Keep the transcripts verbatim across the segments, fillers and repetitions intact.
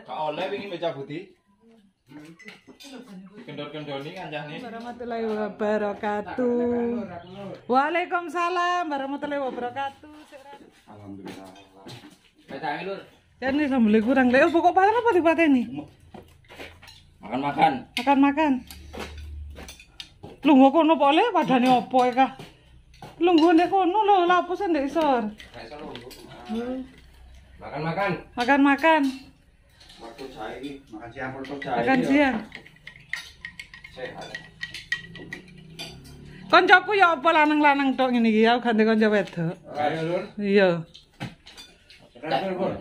Kak oleh wingi meja putih. Kendor-kendoni kancane. Warahmatullahi wabarakatuh. Waalaikumsalam warahmatullahi wabarakatuh. Alhamdulillah. Petangi lur. Ya ini sambelnya kurang. Leo pokok paling apa dipateni? Makan-makan. Makan-makan. Lungguh kono boleh padane opo ya kah? Lungguh ndek kono lho, lha apa sing ndek isor? Makan-makan. Makan-makan. Waktu saya ini makan siang untuk saya. Makan siang. Sehat. Koncoku ya apa lanang-lanang tok ngene iki, aku ganti kanca wedok. Ayo lur. Iya. Sekarang lur.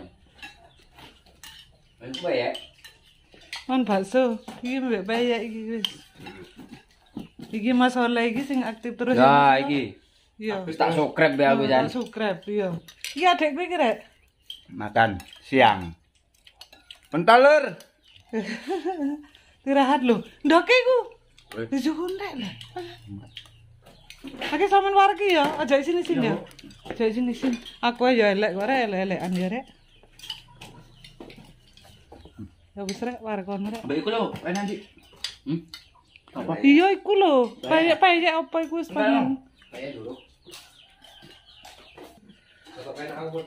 Itu ya. Kon bakso, iki mbek bayek iki wis. Iki masalah iki sing aktif terus. Ya iki. Iya. Wis tak subscribe ya aku jan. Subscribe iya. Iki adekku iki rek. Makan siang. Bentar lur. Istirahat lho. Ndoke iku. Dijukun rek lah. Oke sampean wargi ya, aja sini-sini ya. Aja sini-sini. Aku ya elek kok rek, elek-elekan ya rek. Ya wis rek war kono rek. Mbak iku lho, ae nanti. Hmm? Apa? Iya iku lho. Payek-payek apa iku wis pengen. Kayak dulu. Tetep enak aku.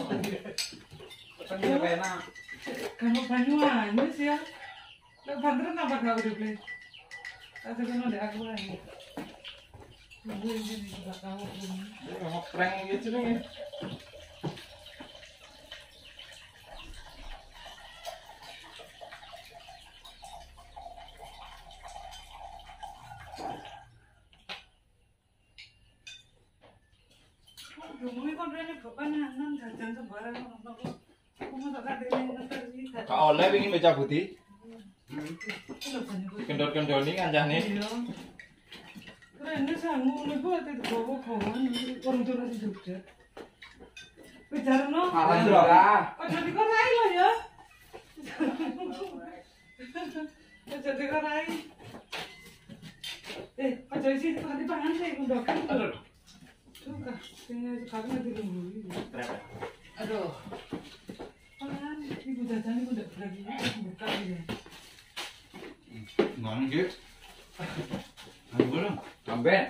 Tetep enak. Kamu Banyuwangi sih ya. Lek bandren apa gak udah play? Ada kono ndek aku ae. Nunggu ini juga kamu ini. Ngeprank gitu nih. Ngomongin kon rene bapananan jajan sembarang ngono. Aku mau tak kadek ngeter iki. Kak oleh wingi meja putih. Kendor-kendoni kancane. Iya. Rene sangu niku ate gowo-gowoan urung turun di Jogja. Bijarno. Alhamdulillah. Aja dikorai lho ya. Aja dikorai. Eh, aja isi tadi pangan sih ndok. Aduh. Suka, sing sekarang dilungguhi. Aduh. Pangan, ibu jajan iku ndak berani buka ya. Ngomong gitu. Ayo belum. Sampai.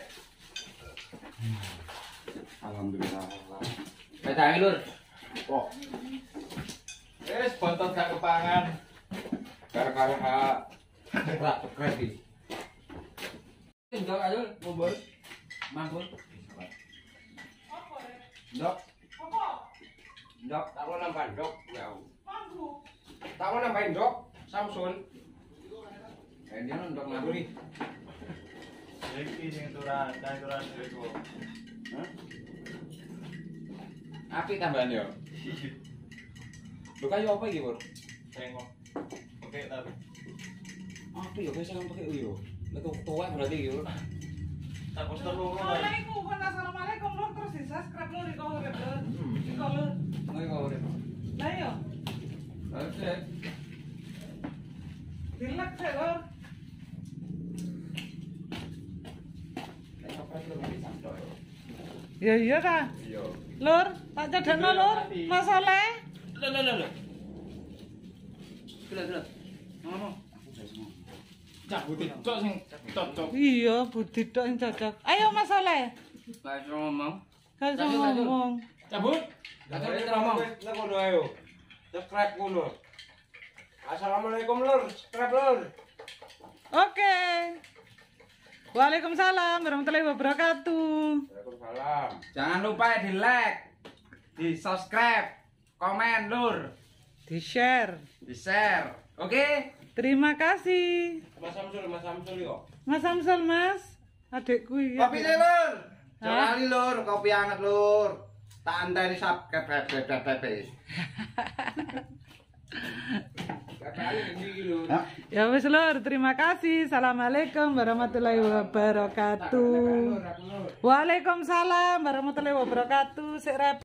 Alhamdulillah. Petangi lur. Oh. Wes bontot gak kepangan. Gara-gara hak rak kredit. Ndok ayo ngobrol. Mangkul. Apa rek? Ndok, Apa? ndok, tak mau nambah ndok. Ya. Mangku. Tak mau nambahin ndok, Samsul. Eh dia ndok ngaku nih. Iki sing turun, dan turun iku. Hah? Apik tambahan yo. Lho kayu apa iki, Bur? Tengok. Oke, tapi Apik yo biasa pakai uyo. Lek tuwek berarti yo. tak poster lu. Assalamualaikum, assalamualaikum lur terus di subscribe lur iko urip lur. Iko lur. Nggak kau urip. Lah yo, Oke. dilek sik lur. Nek apa itu lebih santai. Ya iya ta. Iya. Lur, tak cedekno lur. Mas Oleh. Lho lho lho lho. Gila gila. Ngomong. Cak buti cok sing cocok. Iya, Budi tok sing cocok. Ayo Mas Oleh. Lah iso ngomong. Kan iso ngomong. Cabut. Lah kita ngomong. Lah kono ayo. Subscribe kono. Assalamualaikum lur, subscribe lur. Oke. Waalaikumsalam warahmatullahi wabarakatuh. Waalaikumsalam. Jangan lupa di like, di subscribe, komen lur, Di share. di share. Oke? Terima kasih. Mas Samsul, Mas Samsul yo. Mas Samsul Mas. Adekku iki. Kopi nih lur. Hah? Jangan lali lur, kopi hangat lur. Tak anteni subscribe bebek Kakak ini lho. Ya wis lur, terima kasih. Assalamualaikum warahmatullahi wabarakatuh. Waalaikumsalam warahmatullahi wabarakatuh. Sik rep